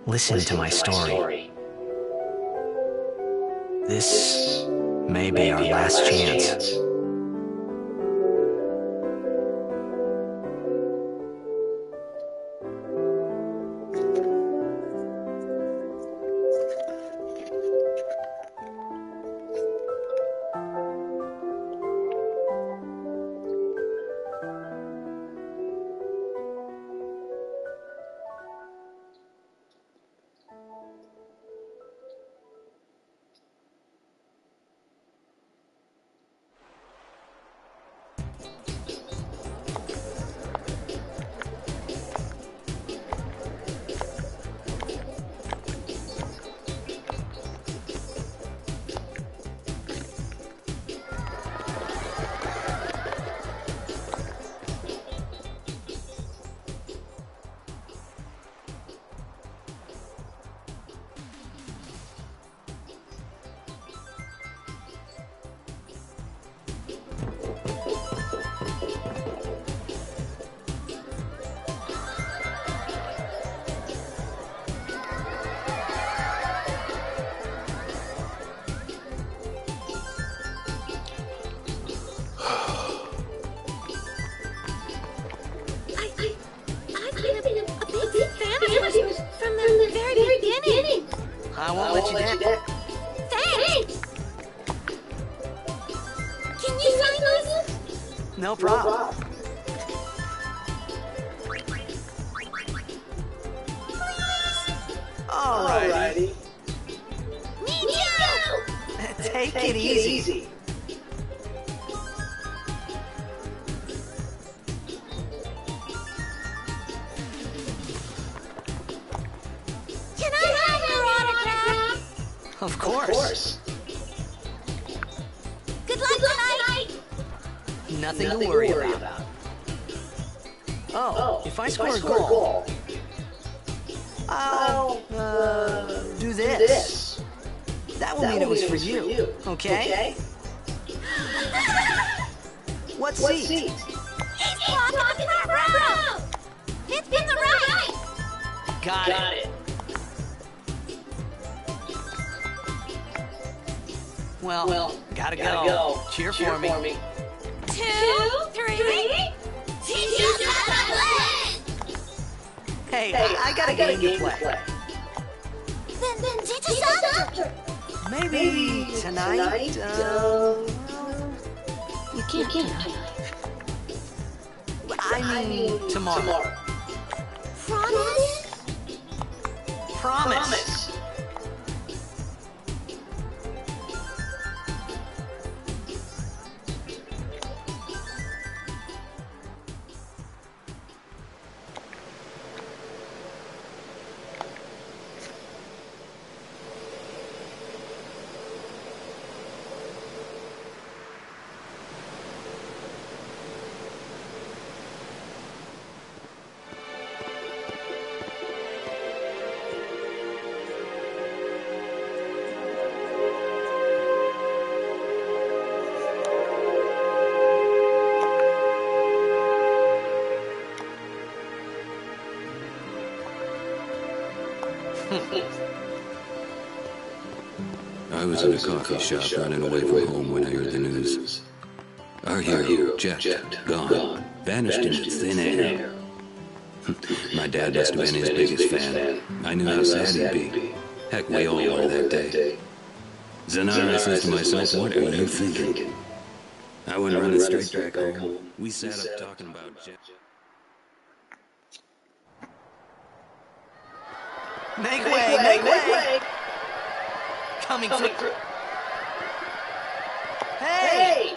Listen to my story. This may be our last chance. I won't let you down. Thanks! Can you sign those? No problem. Alrighty. Me too! Take it easy. Can I have your autograph? Of course. Good luck tonight! Nothing to worry about. Oh, if I score a goal, I'll do this. That will mean it was for you, okay? What seat? It's blocked in the row! It's in the right! Got it. Well, gotta go. Cheer for me. 2, 3... Teach us how to play! Hey, I got a game to play. Then teach us after! Maybe tonight? You can't. I mean tomorrow. Promise? Promise. I was in a coffee shop running away from home when I heard the news. Our hero, Jet, gone, vanished into thin air. My dad must have been his biggest fan. I knew how sad he'd be. Heck, we all were that day. Zanara says to myself, what are you thinking? I went running straight back home. We sat up talking about Jet. Make way! Coming through. Hey!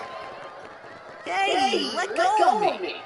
Hey! Let go of me!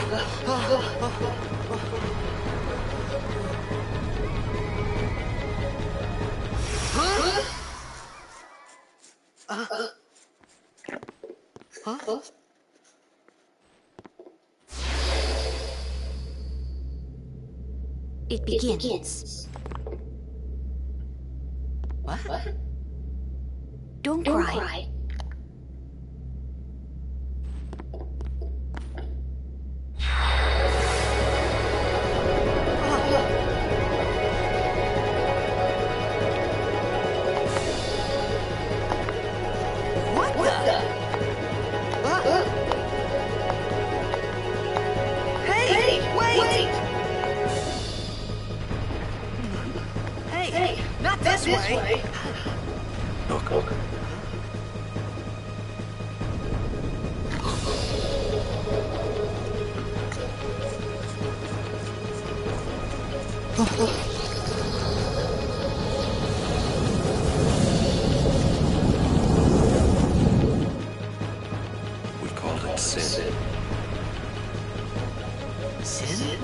It begins. What? Don't cry. What the? Hey, wait! Hey, not this way! Look. We called it Sin. Sin?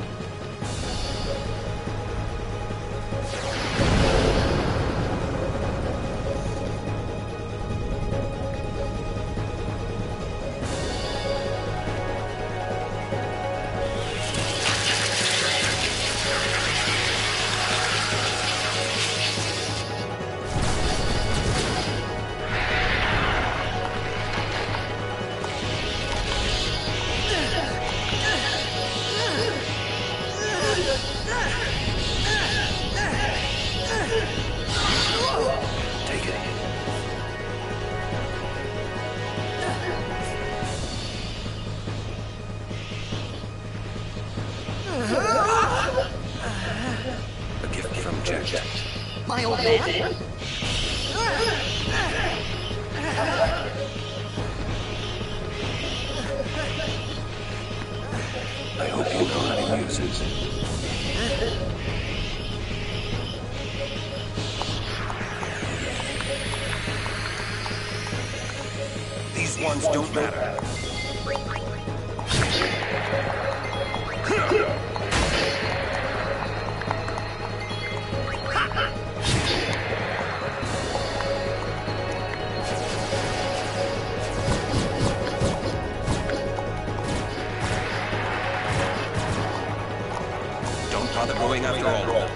Take it. A gift from Jack. My old man? I hope you know how to use it. These ones don't matter. Don't bother going after all.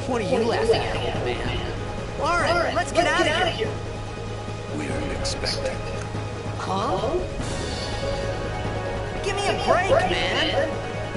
point are you laughing at, old man? Alright, let's get out of here. We aren't expected. Huh? Give me a break, man!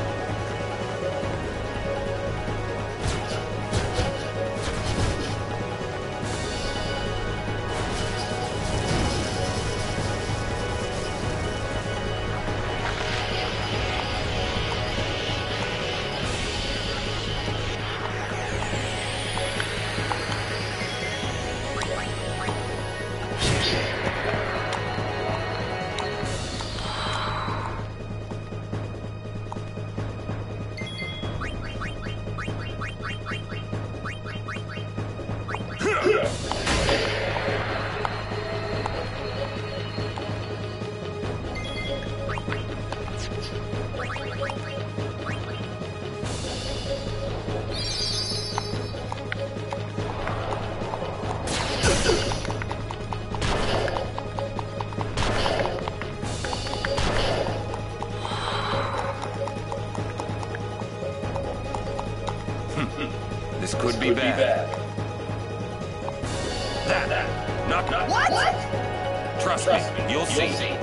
This could be bad. Not. What? Trust me, you'll see.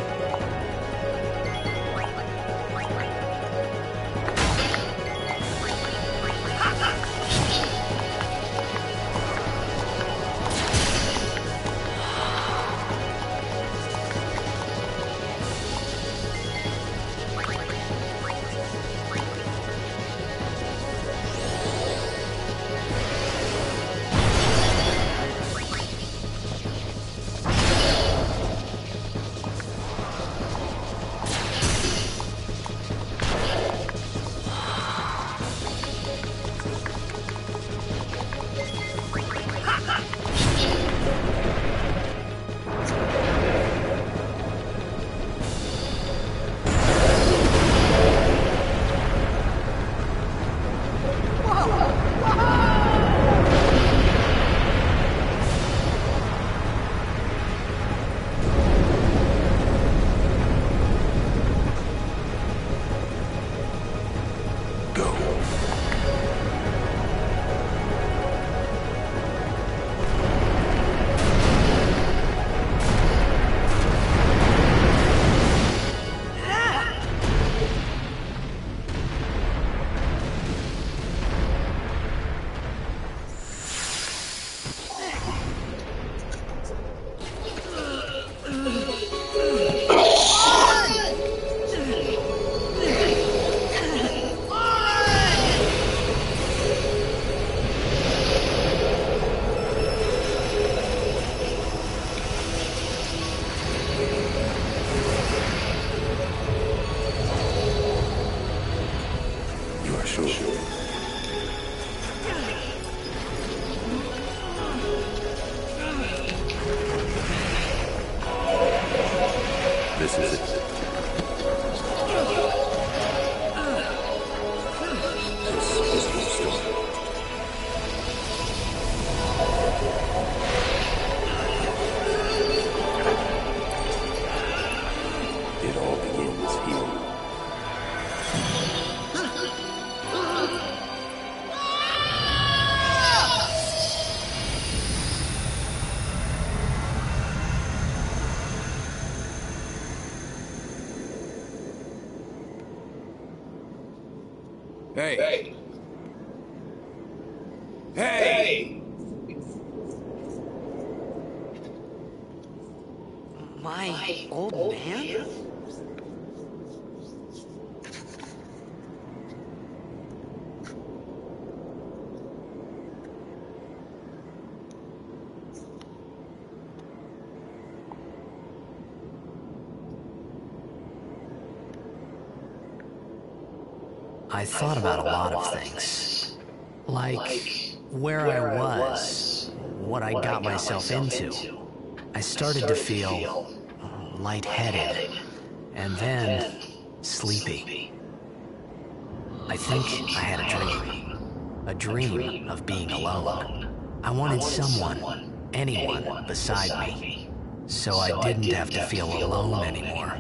This is it. This is the story. It all begins here. Hey! Hey! My old man? I thought about a lot of things. Like where I was, what I got myself into. I started to feel lightheaded, and then sleepy. I think I had a dream of being alone. I wanted someone, anyone beside me, so I didn't have to feel alone anymore.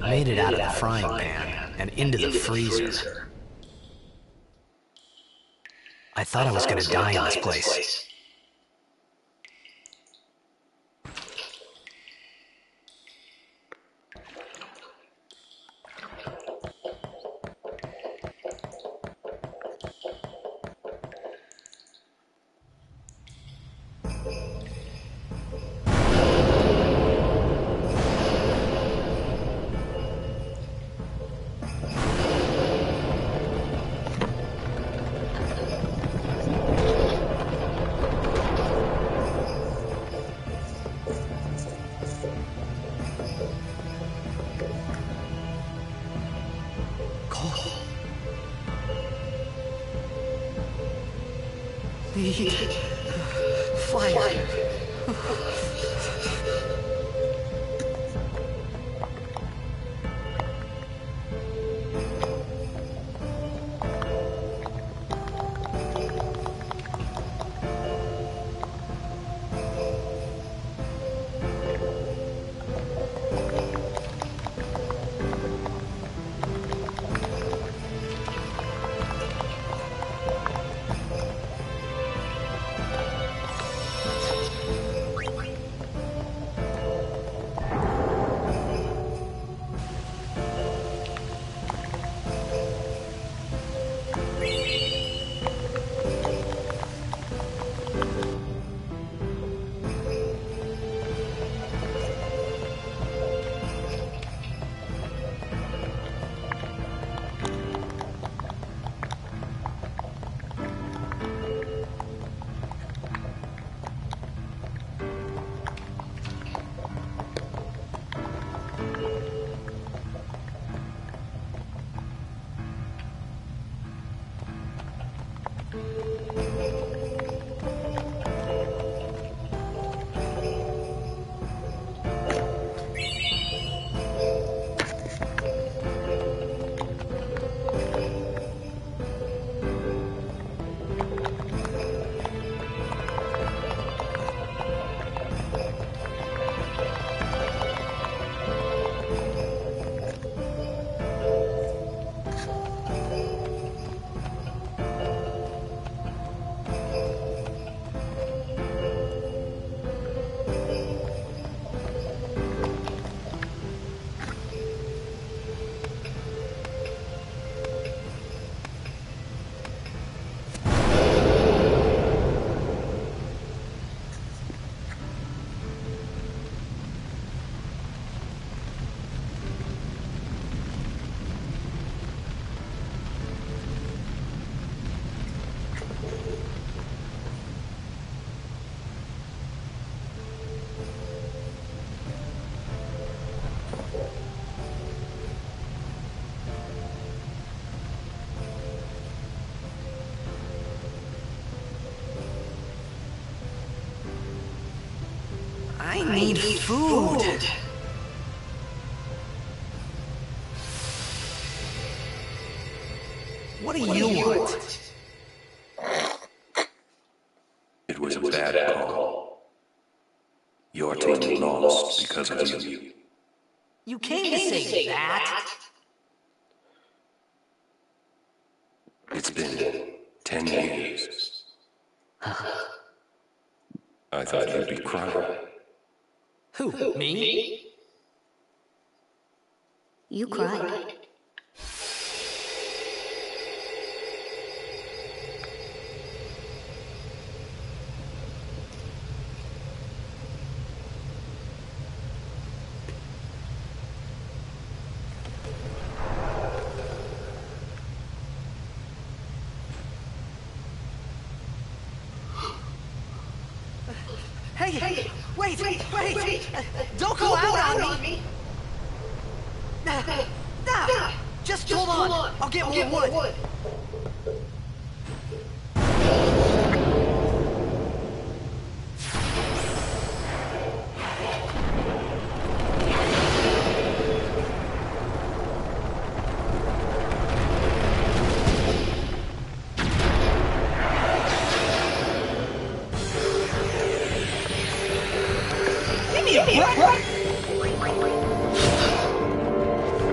made it out of the frying pan and into the freezer. I thought I was gonna die in this place. Fire. I need food. What do you want? It was a bad call. Your team lost because of you. You came to say that? It's been 10 years. I thought you'd be crying. Who, me? You cried. Hey, wait! Don't go out on me! Just hold on. I'll get more wood. Give me a break!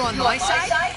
on my side?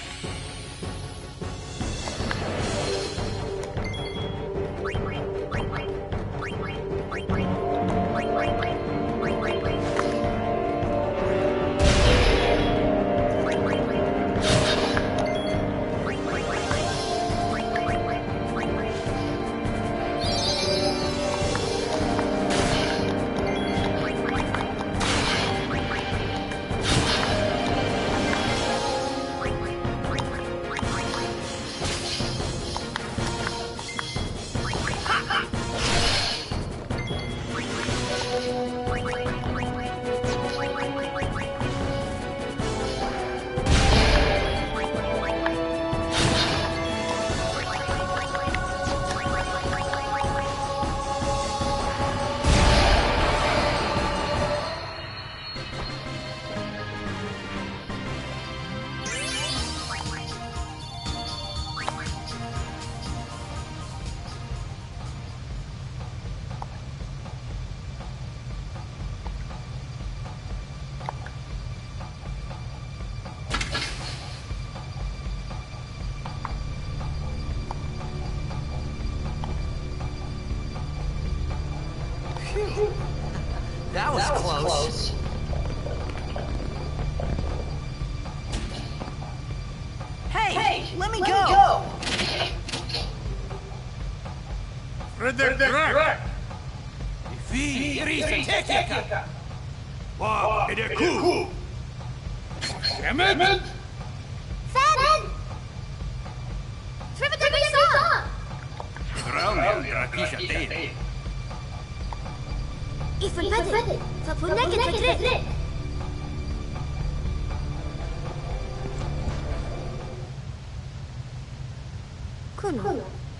That was close. Hey, let me go! Fredrik! Vi risa teknika! Vad är det ku? Stämmer? Fed! Trivia! Drömmen rakisha det. Ifrån Fed! För på näcket för trätt! Kuno.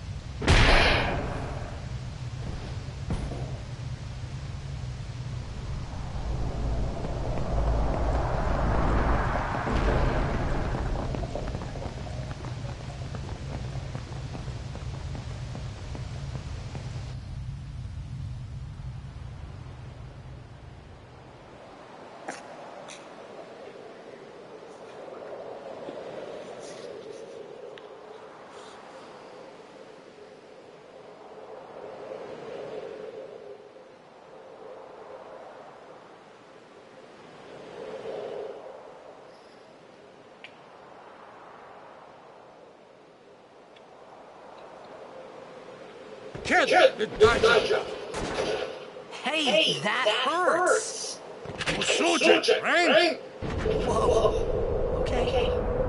Kid, dodge. Hey, that hurts! Shoot it, right? Whoa. Okay.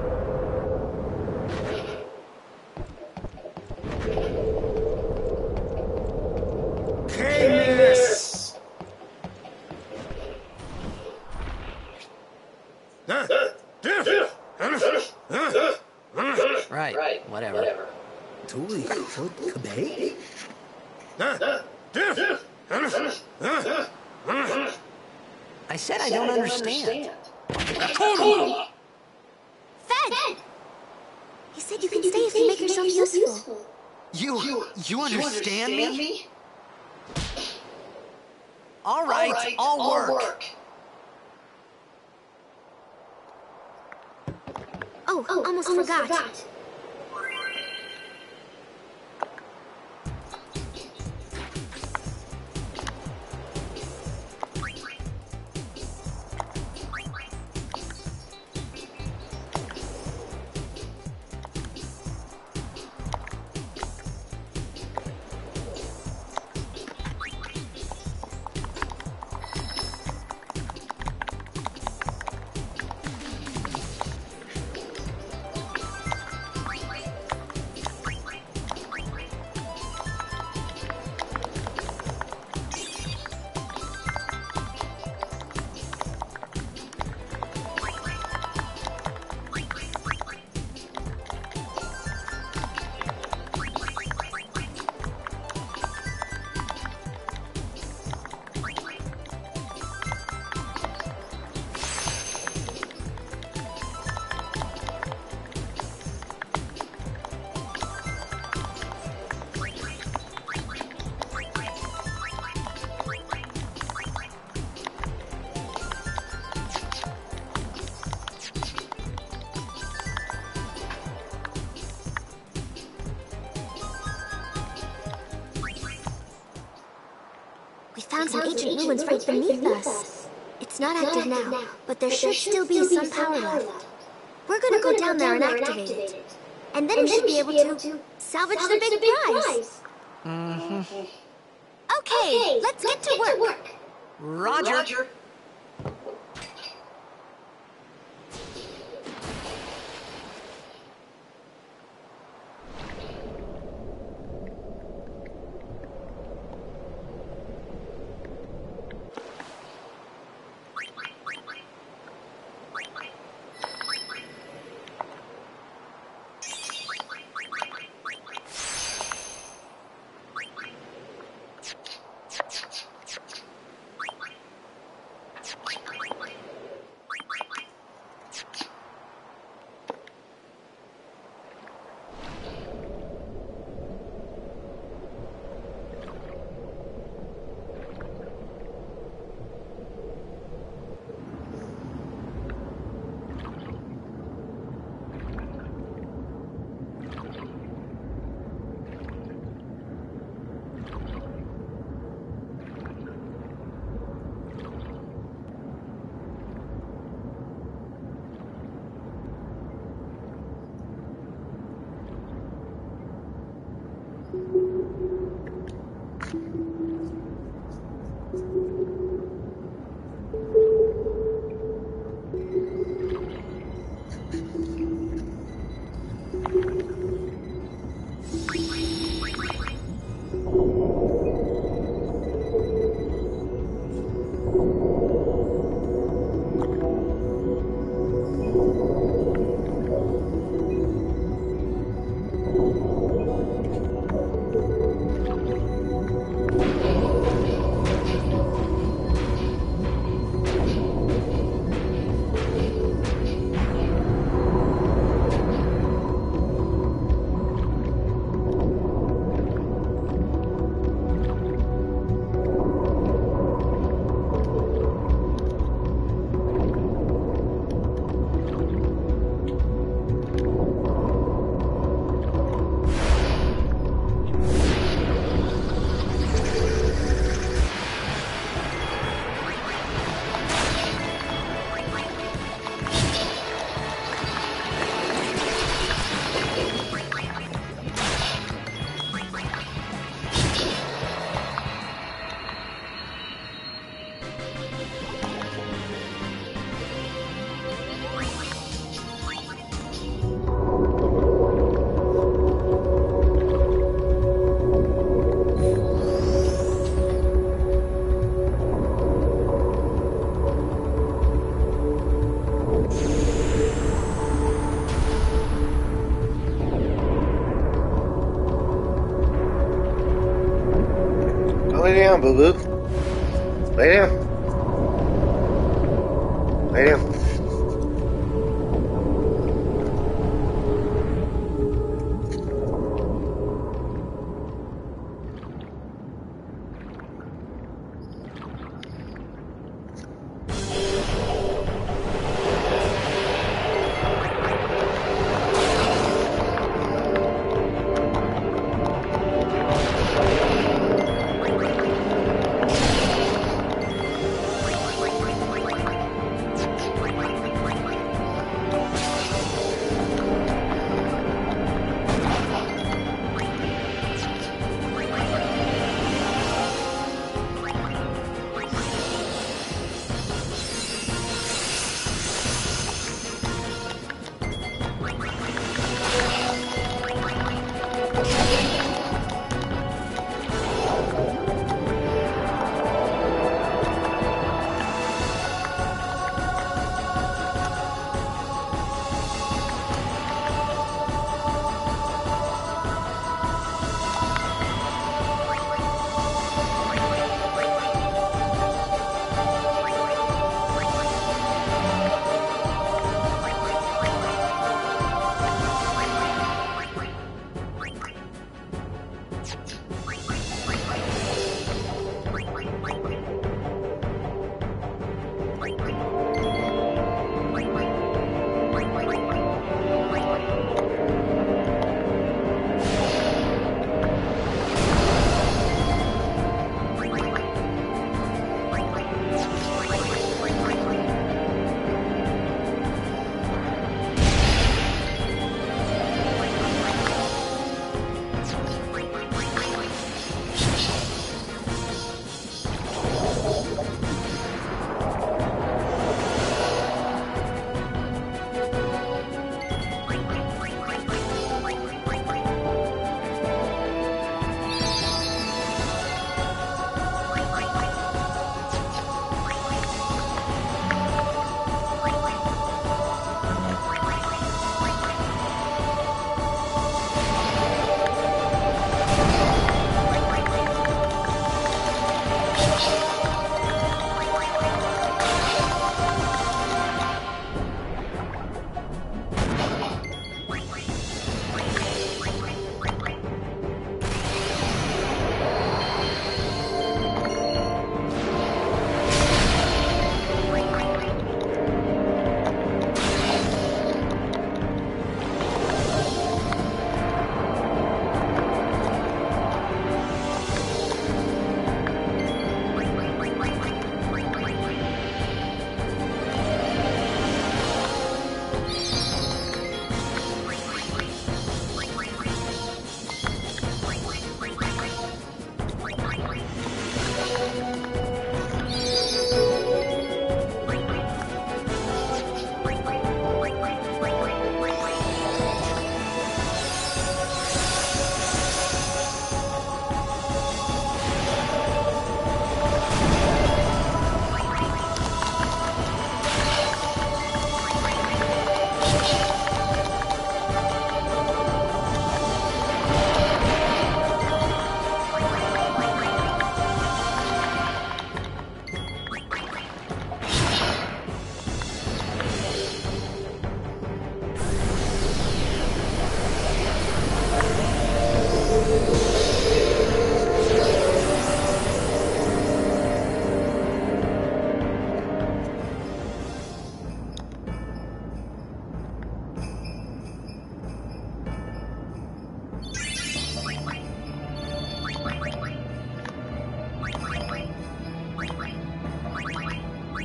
Canis! Right, whatever. Tuli, kabay? I said I don't understand. Fed! He said you can stay if you make yourself useful. You understand me? All right, I'll work. Oh, almost forgot. found some ancient ruins right beneath us. It's not active now, but there should still be some power left. We're gonna go down there and activate it. And then we should be able to salvage the big prize. Okay, let's get to work. Roger. Lay down, boo-boo. Lay down. Lay down.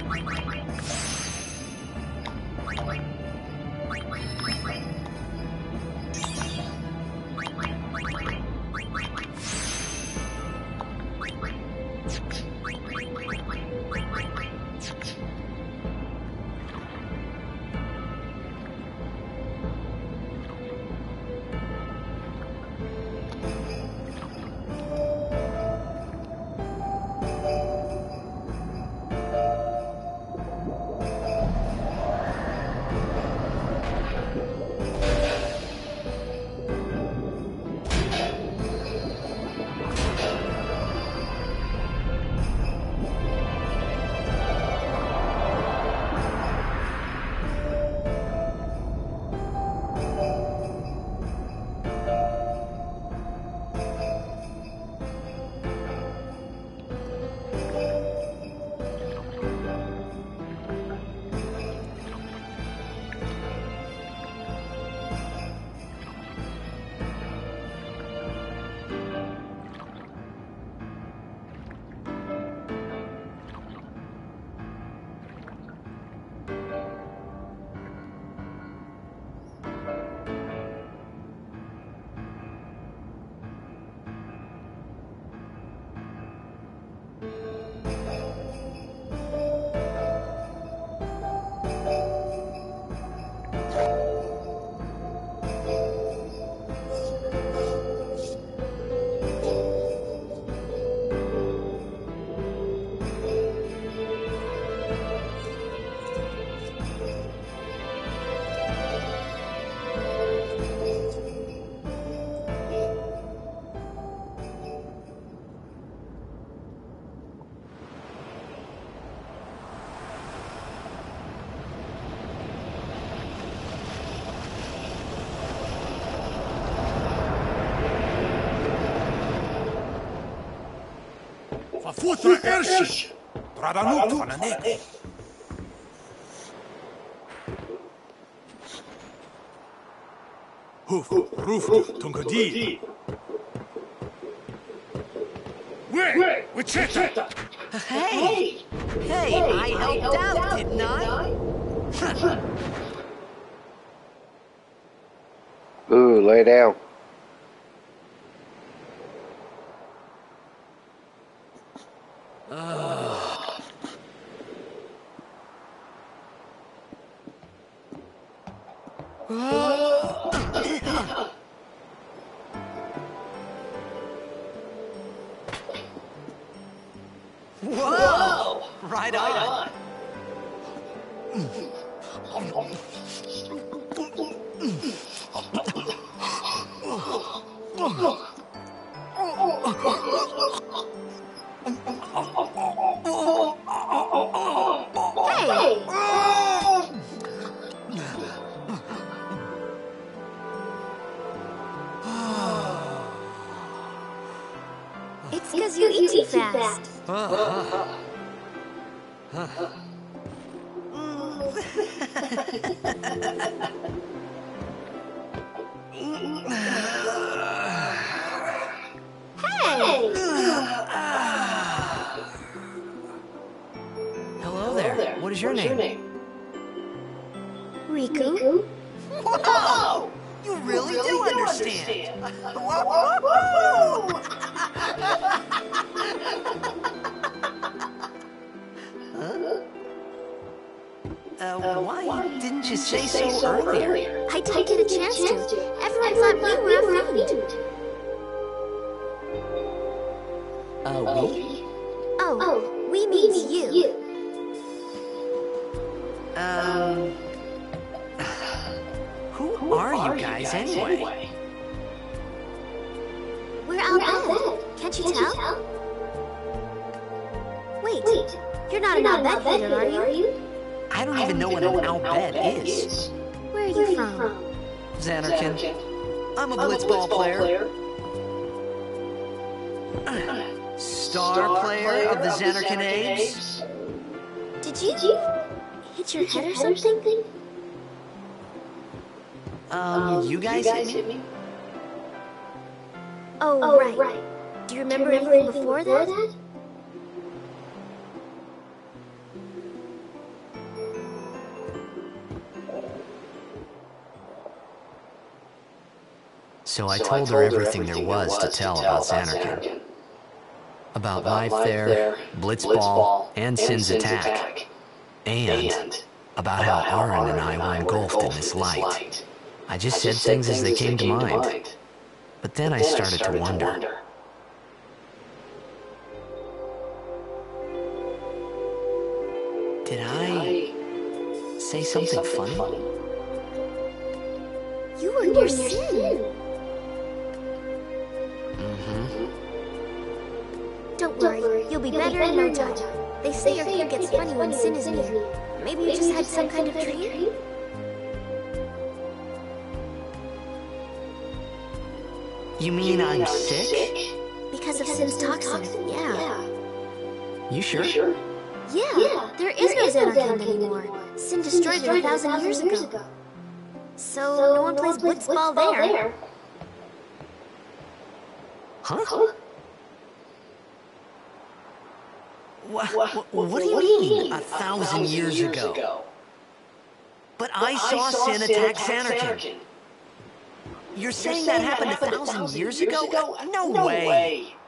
Verfutra Ersch! Tradanuk van een nek. Hoef, roef, tunkadi. Wait, Wichita! Hey! Hey, I helped out, didn't I? Ooh, lay down. Whoa! Right on. Hey! It's because you eat too fast. Hey! Hello there. What is your name? Riku? Whoa! You really do understand. Why didn't you say so earlier? I didn't get a chance to. Everyone thought we were a friend. We? Oh, we means you. Who are you guys anyway? We're Albed. Can't you tell? Wait, you're not an Albed leader, are you? I don't even know what an Albed is. Where are you from? Xanarkin. I'm a blitzball player. Star player of the Xanarkin Apes. Did you hit your head or something? You guys hit me? Oh, right. Do you remember anything before that? So I told her everything there was to tell about Xanarkand. About life there, Blitzball, and Sin's attack. And about how Auron and I were engulfed in this light. I just said things as they came to mind. But then I started to wonder. Did I say something funny? You were near Sin. Don't worry, you'll be better in no time. They say your hair gets funny when Sin is near. Maybe you just had some kind of dream? You mean I'm sick? Because of Sin's toxin, yeah. You sure? Yeah, there is no Xanarkand anymore. Sin destroyed it 1,000 years ago. So no one plays Blitzball there. Huh? What do you mean, 1,000 years ago? But I saw Sin attack Xanarkand. You're saying that happened 1,000 years ago? No way!